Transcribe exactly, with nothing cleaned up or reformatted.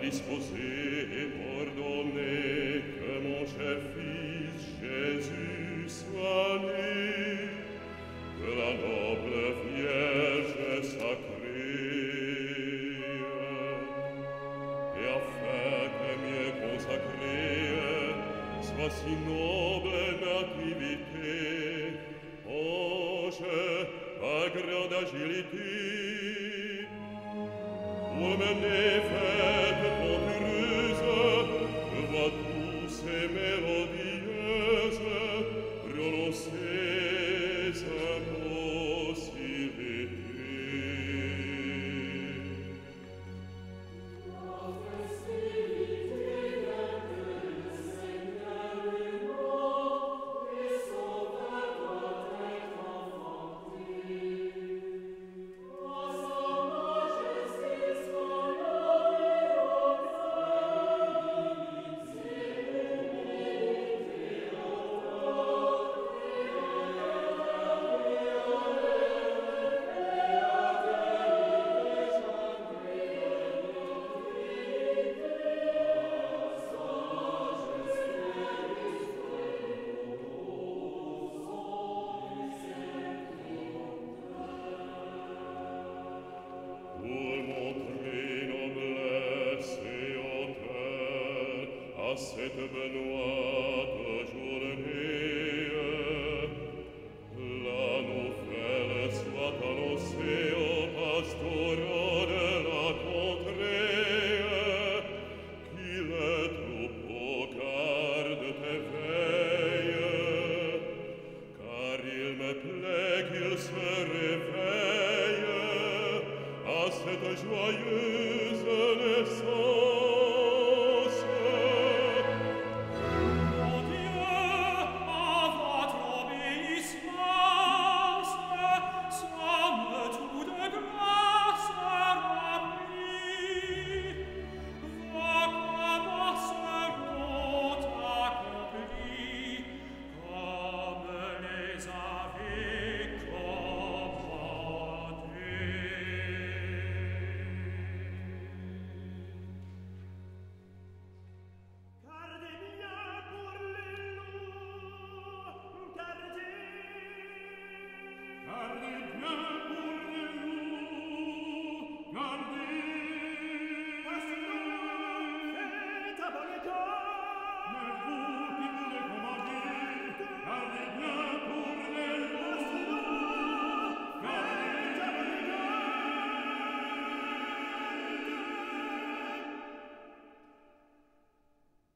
disposer et ordonner que mon cher Fils Jésus soit né, que la noble Vierge sacrée, et afin que mieux consacrée soit si noble nativité, ange à grande agilité, pour mener fête pompeuse, voix douce et mélodieuse, prononcer sa possibilité. La festivité d'un le Seigneur est mort, et sauveur doit être enfanté. À sa majesté soit l'honneur au pays, c'est l'humilité encore, et Pour montrer noblesse et hauteur à cette benoîte